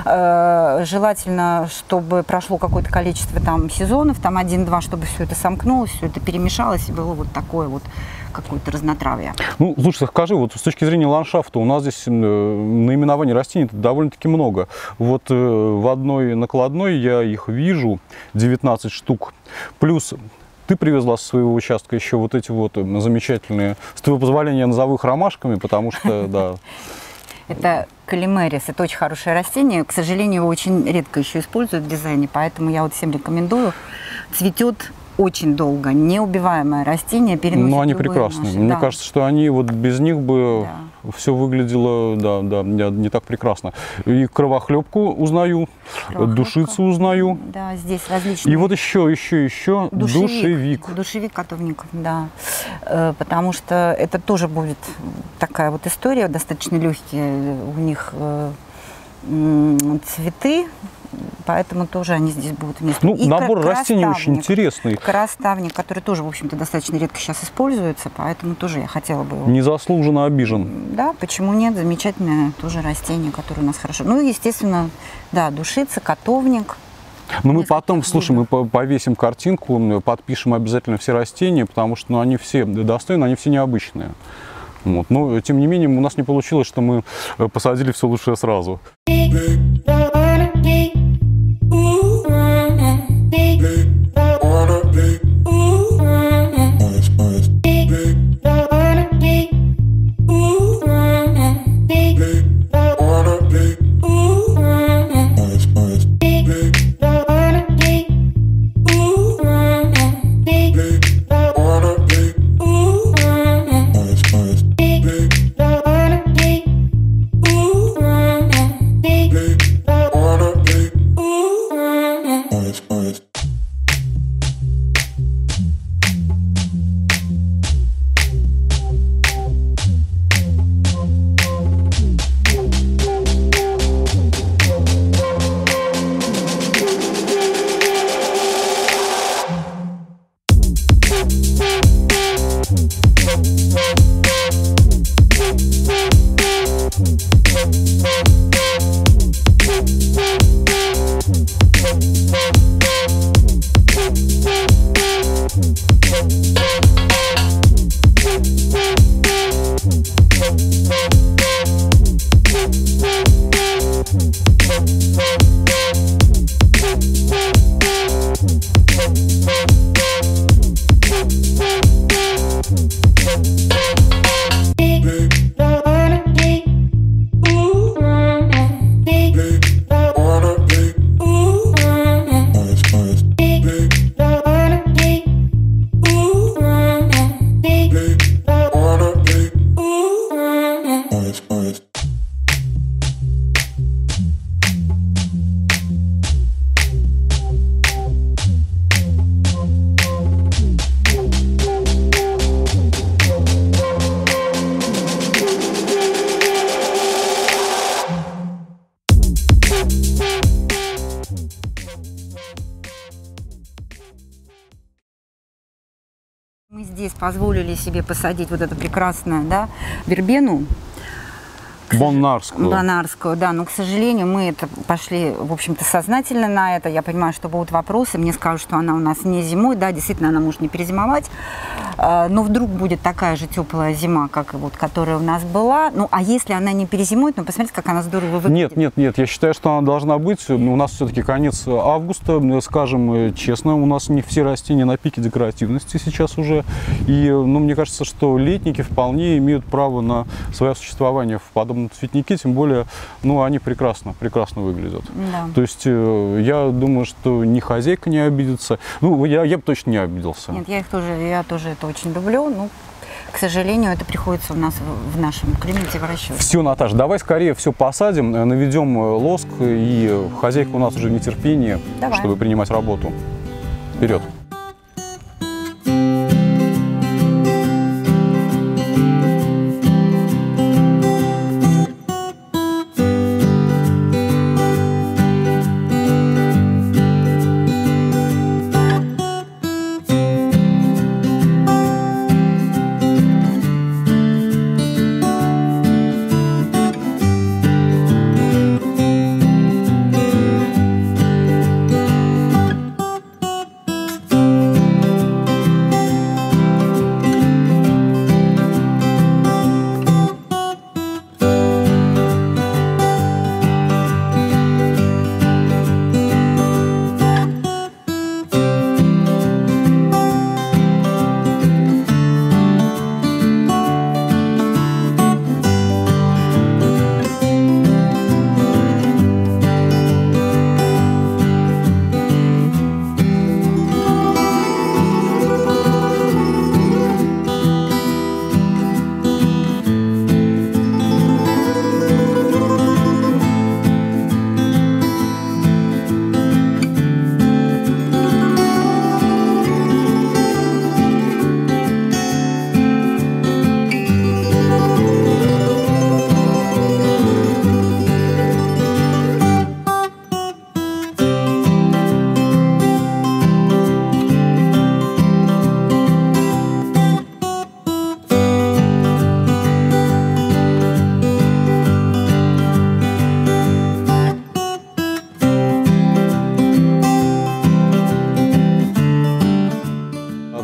Э, желательно, чтобы прошло какое-то количество там сезонов, там один-два, чтобы все это сомкнулось, все это перемешалось и было вот такое вот какое-то разнотравие. Ну, слушай, скажи, вот с точки зрения ландшафта, у нас здесь наименований растений довольно-таки много. Вот э, в одной накладной я их вижу, девятнадцать штук. Плюс ты привезла со своего участка еще вот эти вот замечательные, с твоего позволения, я назову их ромашками, потому что, да. Это калимерис, это очень хорошее растение. К сожалению, его очень редко еще используют в дизайне, поэтому я вот всем рекомендую. Цветет очень долго, неубиваемое растение, переносит. Ну, они любые прекрасные. наши, Мне да. кажется, что они вот без них бы Да. все выглядело, да, да, не, не так прекрасно. И кровохлебку узнаю, Кровохлебка. душицу узнаю. Да, здесь различные. И вот еще, еще, еще Душевик. душевик. Душевик котовников, да. Э, Потому что это тоже будет такая вот история, достаточно легкие у них э, м, цветы, поэтому тоже они здесь будут вместе. Ну, И набор кра- растений очень красавник. интересный. Краставник, который тоже, в общем-то, достаточно редко сейчас используется, поэтому тоже я хотела бы его. Незаслуженно обижен. Да, почему нет? Замечательное тоже растение, которое у нас хорошо. Ну, и, естественно, да, душица, котовник. Но мы Несколько потом, слушай, мы по- повесим картинку, подпишем обязательно все растения, потому что ну, они все достойны, они все необычные. Вот. Но, тем не менее, у нас не получилось, что мы э, посадили все лучшее сразу. Мы здесь позволили себе посадить вот это прекрасное, да, вербену. Боннарскую. Боннарскую, да, но, к сожалению, мы это пошли, в общем-то, сознательно на это. Я понимаю, что будут вопросы, мне скажут, что она у нас не зимой, да, действительно, она может не перезимовать, но вдруг будет такая же теплая зима, как и вот, которая у нас была. Ну, а если она не перезимует, ну, посмотрите, как она здорово выглядит. Нет, нет, нет, я считаю, что она должна быть. У нас все-таки конец августа, скажем честно, у нас не все растения на пике декоративности сейчас уже. И, ну, мне кажется, что летники вполне имеют право на свое существование в подобном цветнике, тем более, ну, они прекрасно, прекрасно выглядят. Да. То есть, я думаю, что ни хозяйка не обидится. Ну, я, я бы точно не обиделся. Нет, я их тоже, я тоже это очень люблю, ну, к сожалению, это приходится у нас в, в нашем климате в расчет. Все, Наташа, давай скорее все посадим, наведем лоск, и хозяйка у нас уже в нетерпении, Давай. чтобы принимать работу. Вперед!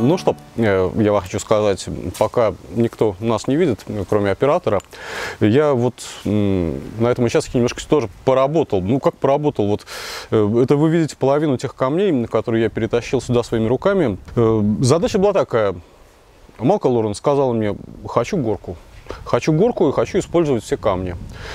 Ну что, я вам хочу сказать, пока никто нас не видит, кроме оператора, я вот на этом участке немножко тоже поработал. Ну, как поработал? Вот это вы видите половину тех камней, которые я перетащил сюда своими руками. Задача была такая. Малка Лоренс сказала мне: хочу горку. Хочу горку и хочу использовать все камни.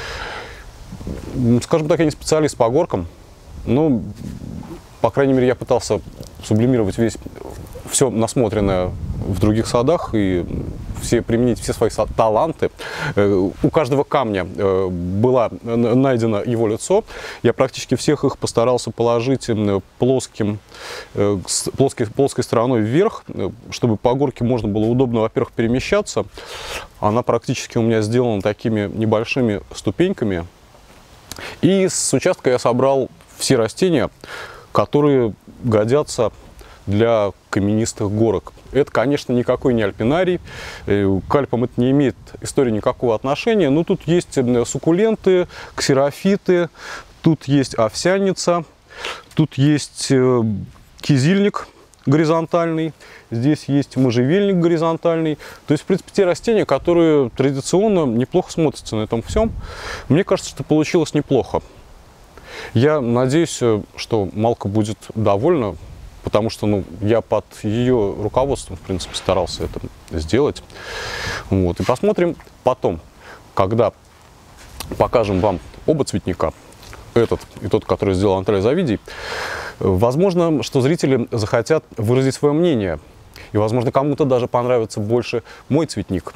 Скажем так, я не специалист по горкам, но, по крайней мере, я пытался сублимировать весь, все насмотренное в других садах и все, применить все свои таланты. У каждого камня было найдено его лицо. Я практически всех их постарался положить плоским, плоской, плоской стороной вверх, чтобы по горке можно было удобно, во-первых, перемещаться. Она практически у меня сделана такими небольшими ступеньками. И с участка я собрал все растения, которые годятся для каменистых горок. Это, конечно, никакой не альпинарий, к Альпам это не имеет истории никакого отношения, но тут есть суккуленты, ксерофиты, тут есть овсяница, тут есть кизильник горизонтальный, здесь есть можжевельник горизонтальный. То есть, в принципе, те растения, которые традиционно неплохо смотрятся на этом всем. Мне кажется, что получилось неплохо. Я надеюсь, что Малка будет довольна, потому что, ну, я под ее руководством, в принципе, старался это сделать. Вот. И посмотрим потом, когда покажем вам оба цветника, этот и тот, который сделал Анатолий Завидий, возможно, что зрители захотят выразить свое мнение. И, возможно, кому-то даже понравится больше мой цветник.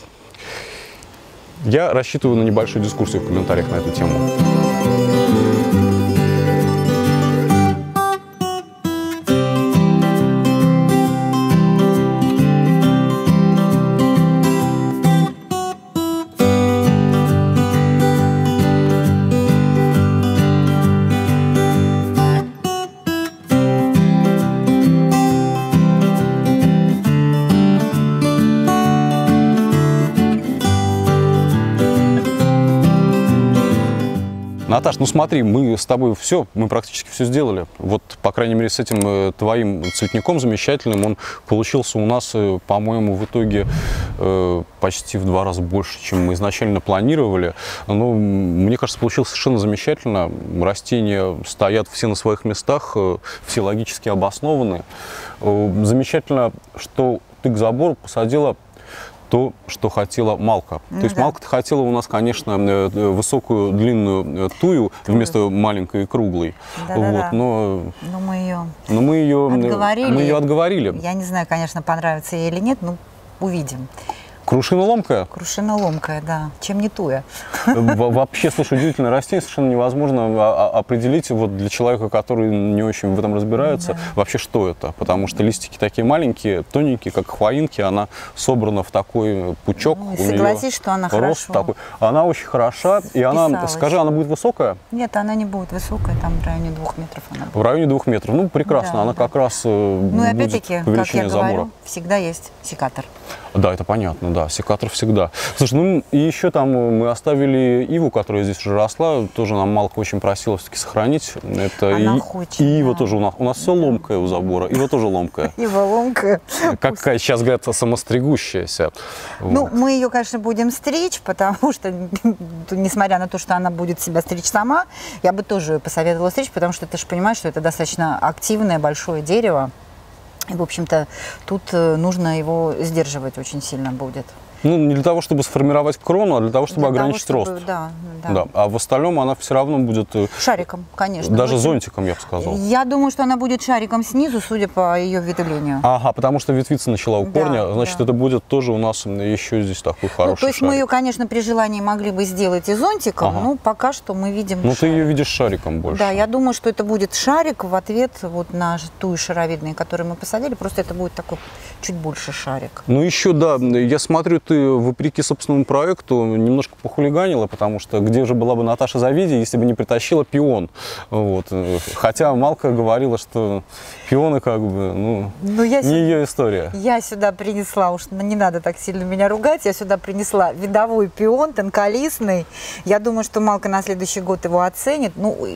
Я рассчитываю на небольшую дискуссию в комментариях на эту тему. Наташ, ну смотри, мы с тобой все, мы практически все сделали. Вот, по крайней мере, с этим э, твоим цветником замечательным, он получился у нас, э, по-моему, в итоге э, почти в два раза больше, чем мы изначально планировали. Но, мне кажется, получилось совершенно замечательно. Растения стоят все на своих местах, э, все логически обоснованы. Э, замечательно, что ты к забору посадила то, что хотела Малка. Ну, то есть да. Малка-то хотела у нас, конечно, высокую длинную тую, тую. вместо маленькой и круглой. Да, вот, да, да. Но, но мы ее, но мы ее отговорили. Мы ее отговорили. Я не знаю, конечно, понравится ей или нет, но увидим. Крушина ломкая? Крушина ломкая, да. Чем не туя. Вообще, слушай, удивительное растение, совершенно невозможно определить вот для человека, который не очень в этом разбирается, да. вообще что это. Потому что листики такие маленькие, тоненькие, как хвоинки, она собрана в такой пучок. Ну, согласись, что она хорошо. Такой. Она очень хороша. И она, скажи, она будет высокая? Нет, она не будет высокая, там в районе двух метров она будет. В районе двух метров. Ну, прекрасно, да, она да. как раз ну, будет опять-таки, по величине как я забора. Говорю, всегда есть секатор. Да, это понятно, да, секатор всегда. Слушай, ну и еще там мы оставили иву, которая здесь уже росла, тоже нам Малка очень просила все-таки сохранить. Это Она и, хочет, и ива да. тоже у нас, у нас все ломкое у забора, ива тоже ломкая. Ива ломкая. Как сейчас говорят, самостригущаяся. Ну, мы ее, конечно, будем стричь, потому что, несмотря на то, что она будет себя стричь сама, я бы тоже ее посоветовала стричь, потому что ты же понимаешь, что это достаточно активное большое дерево. И, в общем-то, тут нужно его сдерживать очень сильно будет. Ну, не для того, чтобы сформировать крону, а для того, чтобы для ограничить того, чтобы, рост. Да, да. Да. А в остальном она все равно будет... Шариком, конечно. Даже очень... зонтиком, я бы сказал. Я думаю, что она будет шариком снизу, судя по ее ветвлению. Ага, потому что ветвиться начала у корня, да, значит, да. это будет тоже у нас еще здесь такой хороший ну, то есть шарик. мы ее, конечно, при желании могли бы сделать и зонтиком, ага. но пока что мы видим Ну, шарик. ты ее видишь шариком больше. Да, я думаю, что это будет шарик в ответ вот на туи шаровидные, которые мы посадили, просто это будет такой чуть больше шарик. Ну, еще, да, я смотрю, ты вопреки собственному проекту немножко похулиганила, потому что где же была бы Наташа Завидий, если бы не притащила пион. Вот. Хотя Малка говорила, что пионы как бы, ну, ну я не сюда, ее история. Я сюда принесла, уж не надо так сильно меня ругать, я сюда принесла видовой пион, тонколистный. Я думаю, что Малка на следующий год его оценит. Ну,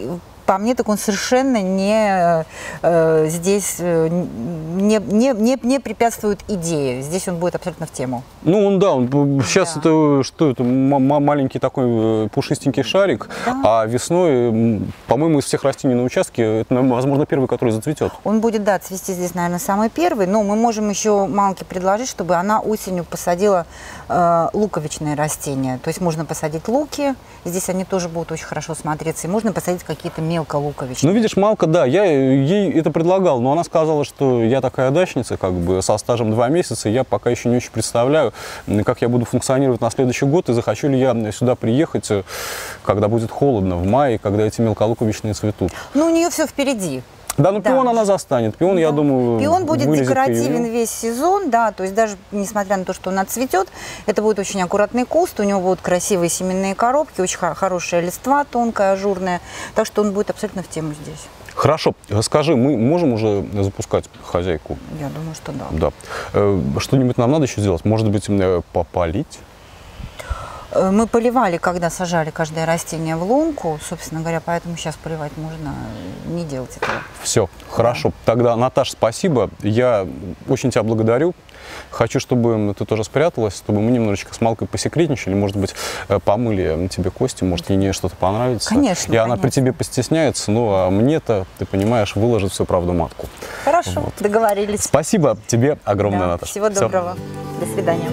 по мне, так он совершенно не э, здесь э, не, не, не, не препятствует идее. Здесь он будет абсолютно в тему. Ну, он, да, он, сейчас Да. это, что это, маленький такой пушистенький шарик, Да. а весной, по-моему, из всех растений на участке, это, возможно, первый, который зацветет. Он будет, да, цвести здесь, наверное, самый первый, но мы можем еще Малке предложить, чтобы она осенью посадила э, луковичные растения. То есть можно посадить луки, здесь они тоже будут очень хорошо смотреться, и можно посадить какие-то мелколуковичные. Ну, видишь, Малка, да, я ей это предлагал, но она сказала, что я такая дачница, как бы, со стажем два месяца, и я пока еще не очень представляю, как я буду функционировать на следующий год, и захочу ли я сюда приехать, когда будет холодно, в мае, когда эти мелколуковичные цветут. Ну, у нее все впереди. Да, ну Да. пион она застанет. Пион, Да. я думаю, Пион будет вылезет декоративен и- весь сезон, да, то есть даже несмотря на то, что он отцветет, это будет очень аккуратный куст, у него будут красивые семенные коробки, очень хо- хорошая листва, тонкая, ажурная, так что он будет абсолютно в тему здесь. Хорошо, скажи, мы можем уже запускать хозяйку? Я думаю, что да. Да. Э, Что-нибудь нам надо еще сделать? Может быть, э, попалить? Э, Мы поливали, когда сажали каждое растение в лунку, собственно говоря, поэтому сейчас поливать можно не делать этого. Все, хорошо. Тогда, Наташа, спасибо. Я очень тебя благодарю. Хочу, чтобы ты тоже спряталась, чтобы мы немножечко с Малкой посекретничали, может быть, э, помыли тебе кости, может, ей что-то понравится. Конечно, И она при конечно. тебе постесняется, ну, а мне-то, ты понимаешь, выложит всю правду матку. Хорошо, Вот. договорились. Спасибо тебе огромное, Да, Наташа. всего Всё. доброго. До свидания.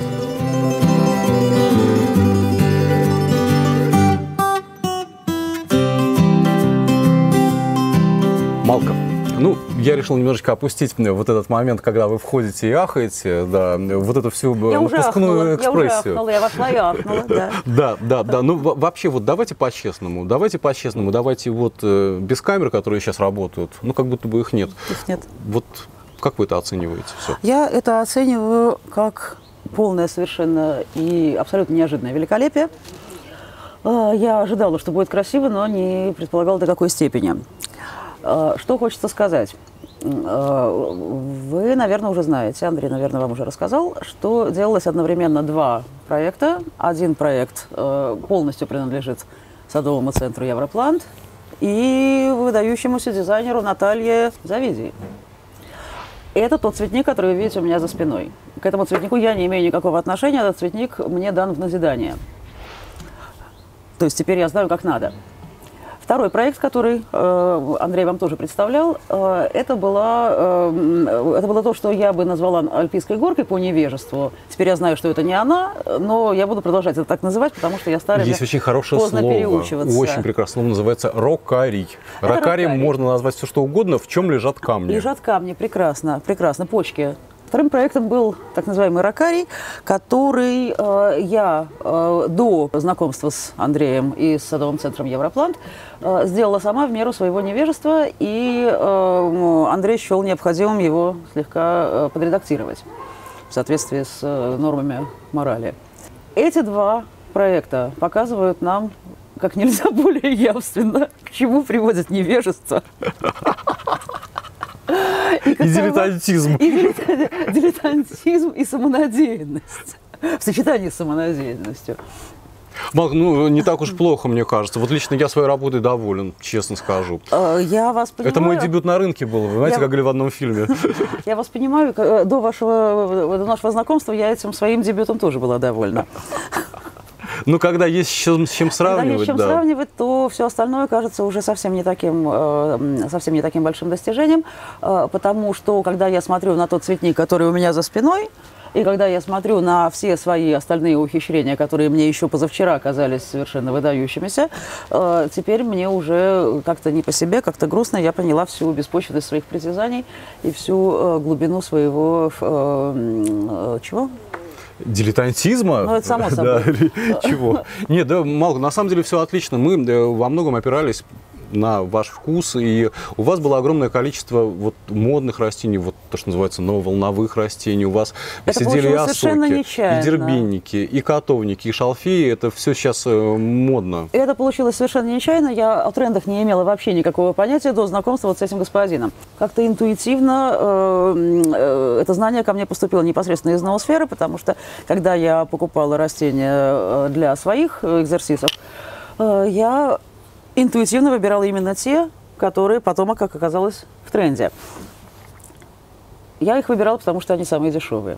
Малка, ну, я решил немножечко опустить вот этот момент, когда вы входите и ахаете, да, вот эту всю Я уже напускную ахнула, я уже экспрессию. ахнула, я вошла и ахнула, да. Да, да, да. Ну, во- вообще, вот давайте по-честному, давайте по-честному, давайте вот э, без камер, которые сейчас работают, ну, как будто бы их нет. Их нет. Вот как вы это оцениваете все? Я это оцениваю как полное совершенно и абсолютно неожиданное великолепие. Э, Я ожидала, что будет красиво, но не предполагала до какой степени. Э, Что хочется сказать? Э, Вы, наверное, уже знаете, Андрей, наверное, вам уже рассказал, что делалось одновременно два проекта. Один проект э, полностью принадлежит садовому центру «Европлант» и выдающемуся дизайнеру Наталье Завидии. Это тот цветник, который вы видите у меня за спиной. К этому цветнику я не имею никакого отношения, этот цветник мне дан в назидание. То есть теперь я знаю, как надо. Второй проект, который э, Андрей вам тоже представлял, э, это, была, э, это было то, что я бы назвала альпийской горкой по невежеству. Теперь я знаю, что это не она, но я буду продолжать это так называть, потому что я старая. Есть очень хорошее поздно слово, переучиваться. очень прекрасное слово, называется рокарий. Это Рокарием рокарий. можно назвать все, что угодно, в чем лежат камни. Лежат камни, прекрасно, прекрасно, почки. Вторым проектом был так называемый рокарий, который э, я э, до знакомства с Андреем и с садовым центром «Европлант» э, сделала сама в меру своего невежества, и э, Андрей счел необходимым его слегка э, подредактировать в соответствии с э, нормами морали. Эти два проекта показывают нам как нельзя более явственно, к чему приводит невежество. И дилетантизм. И дилета- дилетантизм, и самонадеянность. В сочетании с самонадеянностью. Малк, ну, не так уж плохо, мне кажется. Вот лично я своей работой доволен, честно скажу. Э, Я вас понимаю. Это мой дебют на рынке был, вы знаете, Я- как говорили в одном фильме. Я вас понимаю. к- До, вашего, до нашего знакомства я этим своим дебютом тоже была довольна. Ну, когда есть с чем, с чем Когда сравнивать, есть чем да. сравнивать, то все остальное кажется уже совсем не таким, э, совсем не таким большим достижением, э, потому что, когда я смотрю на тот цветник, который у меня за спиной, и когда я смотрю на все свои остальные ухищрения, которые мне еще позавчера казались совершенно выдающимися, э, теперь мне уже как-то не по себе, как-то грустно. Я поняла всю беспочвенность своих притязаний и всю э, глубину своего... э, э, чего? Дилетантизма? Ну, это само Да, собой. или чего? Нет, да, Малк, на самом деле все отлично. Мы э, во многом опирались на ваш вкус, и у вас было огромное количество вот модных растений, вот то, что называется нововолновых растений. У вас Это сидели и получилось совершенно осоки, и нечаянно. дербинники, и котовники, и шалфеи. Это все сейчас э, модно. И это получилось совершенно нечаянно. Я о трендах не имела вообще никакого понятия до знакомства вот с этим господином. Как-то интуитивно э, э, это знание ко мне поступило непосредственно из ноосферы, потому что, когда я покупала растения э, для своих э, экзерсисов, э, я интуитивно выбирала именно те, которые потом, как оказалось, в тренде. Я их выбирала, потому что они самые дешевые.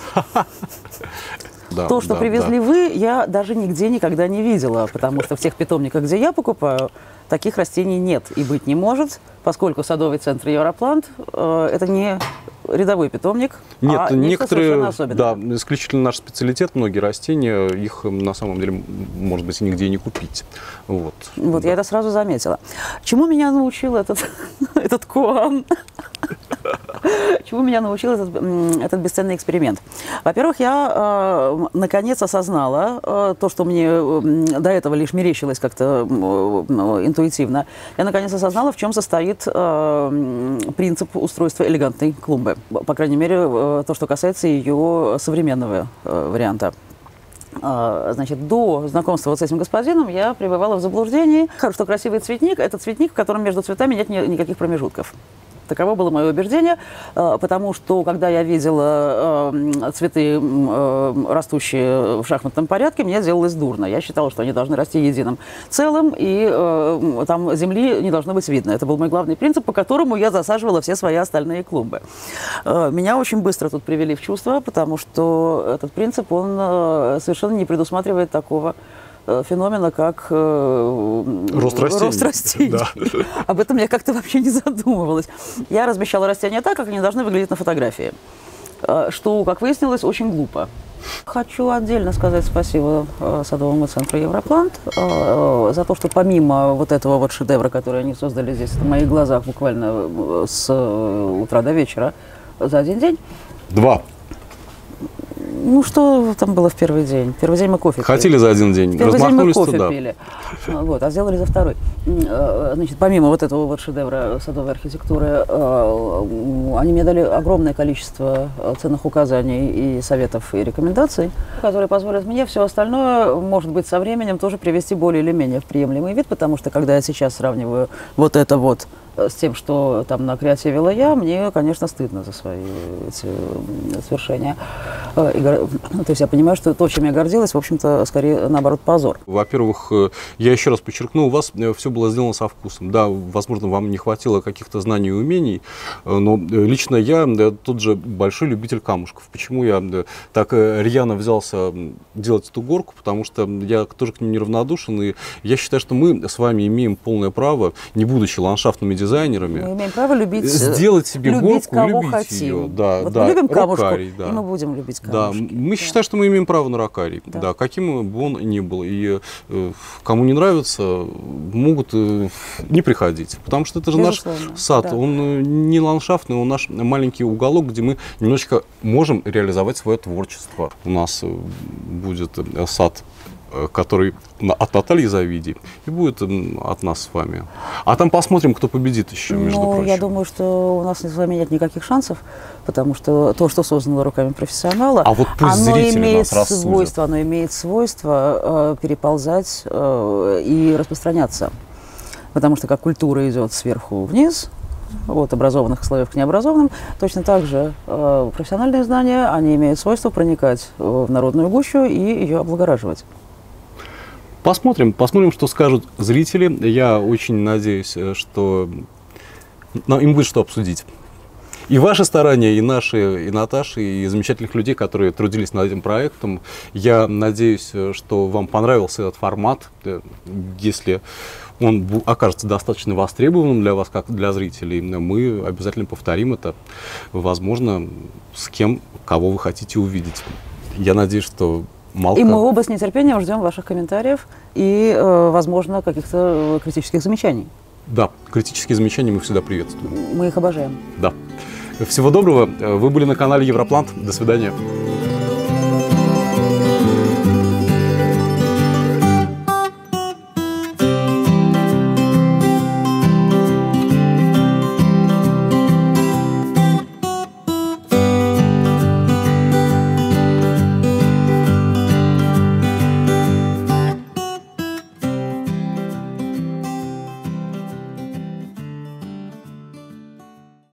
Да, То, что да, привезли да. вы, я даже нигде никогда не видела, потому что в тех питомниках, где я покупаю, таких растений нет и быть не может, поскольку садовый центр Европлант э, это не рядовой питомник, Нет, а некоторые, особенное. да, исключительно наш специалитет, многие растения, их на самом деле, может быть, и нигде не купить. Вот, Вот да. я это сразу заметила. Чему меня научил этот, этот Куан? Чему меня научил этот, этот бесценный эксперимент? Во-первых, я э, наконец осознала э, то, что мне э, до этого лишь мерещилось как-то э, интуитивно. Я наконец осознала, в чем состоит э, принцип устройства элегантной клумбы. По крайней мере, э, то, что касается ее современного э, варианта. Значит, до знакомства вот с этим господином я пребывала в заблуждении, что красивый цветник – это цветник, в котором между цветами нет никаких промежутков. Таково было мое убеждение, потому что, когда я видела цветы, растущие в шахматном порядке, мне делалось дурно. Я считала, что они должны расти единым целым, и там земли не должно быть видно. Это был мой главный принцип, по которому я засаживала все свои остальные клумбы. Меня очень быстро тут привели в чувство, потому что этот принцип, он совершенно не предусматривает такого феномена, как э, рост растений. Рост растений. Да. Об этом я как-то вообще не задумывалась. Я размещала растения так, как они должны выглядеть на фотографии, что, как выяснилось, очень глупо. Хочу отдельно сказать спасибо садовому центру Европлант за то, что помимо вот этого вот шедевра, который они создали здесь на моих глазах буквально с утра до вечера за один день. Два. Ну, что там было в первый день? В первый день мы кофе Хотели пили. за один день, В первый день мы кофе туда. пили, вот, а сделали за второй. Значит, помимо вот этого вот шедевра садовой архитектуры, они мне дали огромное количество ценных указаний и советов, и рекомендаций, которые позволят мне все остальное, может быть, со временем тоже привести более или менее в приемлемый вид, потому что, когда я сейчас сравниваю вот это вот с тем, что там накреативила я, мне, конечно, стыдно за свои эти свершения. И, ну, то есть я понимаю, что то, чем я гордилась, в общем-то, скорее, наоборот, позор. Во-первых, я еще раз подчеркну, у вас все было сделано со вкусом. Да, возможно, вам не хватило каких-то знаний и умений, но лично я тот же большой любитель камушков. Почему я так рьяно взялся делать эту горку? Потому что я тоже к ним неравнодушен, и я считаю, что мы с вами имеем полное право, не будучи ландшафтными дизайнерами, Мы имеем право любить, сделать себе любить, горку, кого любить хотим. ее. Да, вот да. мы любим камушку, рокарий, да. и мы будем любить камушки. Да, мы Да. считаем, что мы имеем право на рокарий, Да. да, каким бы он ни был. И э, кому не нравится, могут э, не приходить. Потому что это же Безусловно, наш сад, да. он э, не ландшафтный, он наш маленький уголок, где мы немножечко можем реализовать свое творчество. У нас э, будет э, сад, который от Натальи Завиди, и будет от нас с вами. А там посмотрим, кто победит еще, между Ну, прочим. я думаю, что у нас с вами нет никаких шансов, потому что то, что создано руками профессионала, А вот пусть оно зрители имеет нас рассудят. свойство, оно имеет свойство э, переползать э, и распространяться. Потому что как культура идет сверху вниз, от образованных слоев к необразованным, точно так же э, профессиональные знания, они имеют свойство проникать в народную гущу и ее облагораживать. Посмотрим, посмотрим, что скажут зрители. Я очень надеюсь, что нам, им будет что обсудить. И ваши старания, и наши, и Наташи, и замечательных людей, которые трудились над этим проектом. Я надеюсь, что вам понравился этот формат. Если он окажется достаточно востребованным для вас, как для зрителей, мы обязательно повторим это, возможно, с кем, кого вы хотите увидеть. Я надеюсь, что Малка. И мы оба с нетерпением ждем ваших комментариев и, э, возможно, каких-то критических замечаний. Да, критические замечания мы всегда приветствуем. Мы их обожаем. Да. Всего доброго. Вы были на канале Европлант. До свидания.